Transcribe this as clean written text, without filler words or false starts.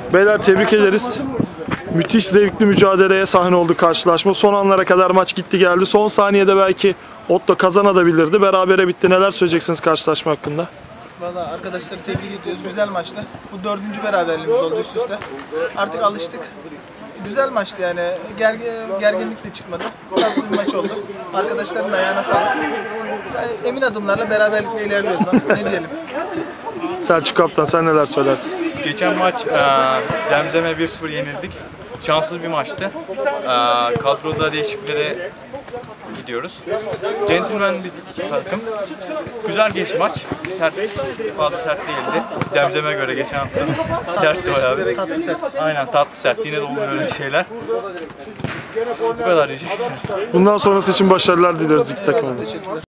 Beyler tebrik ederiz. Müthiş zevkli mücadeleye sahne oldu karşılaşma. Son anlara kadar maç gitti geldi. Son saniyede belki Otto kazanabilirdi. Berabere bitti. Neler söyleyeceksiniz karşılaşma hakkında? Valla arkadaşları tebrik ediyoruz. Güzel maçtı. Bu 4. beraberliğimiz oldu üst üste. Artık alıştık. Güzel maçtı yani. Gerginlik de çıkmadı. Tatlı bir maç oldu. Arkadaşların da ayağına sağlık. Yani emin adımlarla beraberlikle ilerliyoruz. Ne diyelim? Selçuk Kaptan sen neler söylersin? Geçen maç Zemzem'e 1-0 yenildik. Şanssız bir maçtı. Kadroda değişikliklere gidiyoruz. Gentleman bir takım. Güzel geçti maç. Sert, fazla sert değildi. Zemzem'e göre geçen hafta sertti bayağı bir. Tatlı sert. Aynen tatlı sert. Yine de olur öyle şeyler. Bu kadar diyeceğim. Bundan sonrası için başarılar diliyoruz iki takıma. Teşekkürler.